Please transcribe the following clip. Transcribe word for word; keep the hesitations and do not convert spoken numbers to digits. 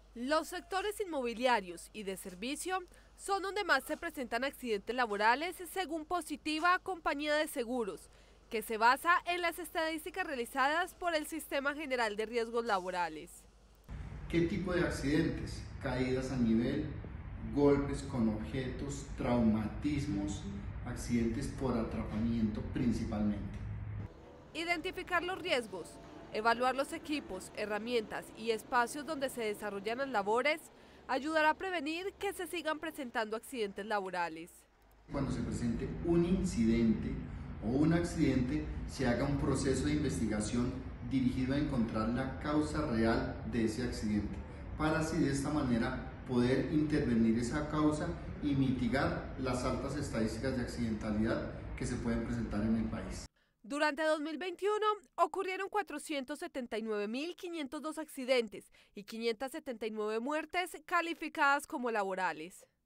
Los sectores inmobiliarios y de servicio son donde más se presentan accidentes laborales según Positiva Compañía de Seguros, que se basa en las estadísticas realizadas por el Sistema General de Riesgos Laborales. ¿Qué tipo de accidentes? Caídas a nivel, golpes con objetos, traumatismos, accidentes por atrapamiento principalmente. Identificar los riesgos, evaluar los equipos, herramientas y espacios donde se desarrollan las labores ayudará a prevenir que se sigan presentando accidentes laborales. Cuando se presente un incidente o un accidente, se haga un proceso de investigación dirigido a encontrar la causa real de ese accidente, para así de esta manera poder intervenir esa causa y mitigar las altas estadísticas de accidentalidad que se pueden presentar en el país. Durante dos mil veintiuno ocurrieron cuatrocientos setenta y nueve mil quinientos dos accidentes y quinientas setenta y nueve muertes calificadas como laborales.